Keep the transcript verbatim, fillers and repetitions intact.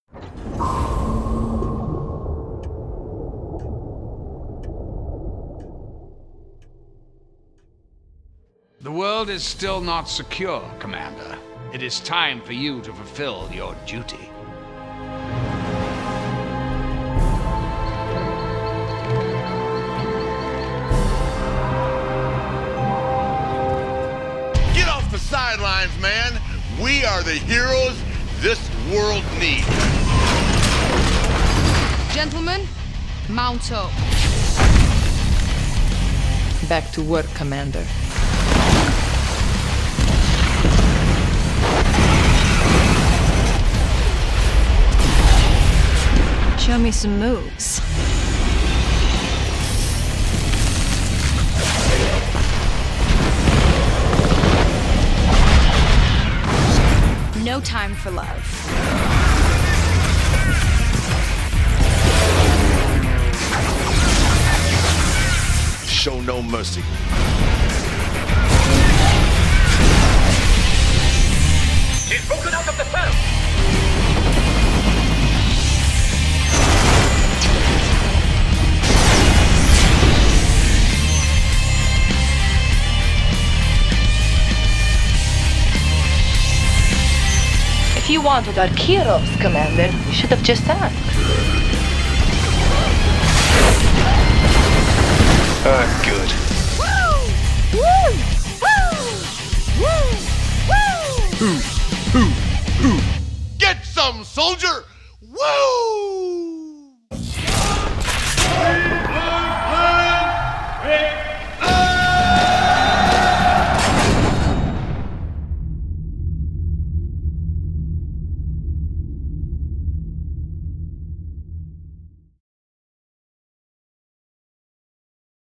The world is still not secure, Commander. It is time for you to fulfill your duty. Get off the sidelines, man! We are the heroes this world needs. Gentlemen, mount up. Back to work, Commander. Show me some moves. No time for love. Show no mercy. She's broken out of the cell! If you wanted our heroes, Commander, you should have just asked. Ah, good. Woo! Woo! Woo! Woo! Get some, soldier!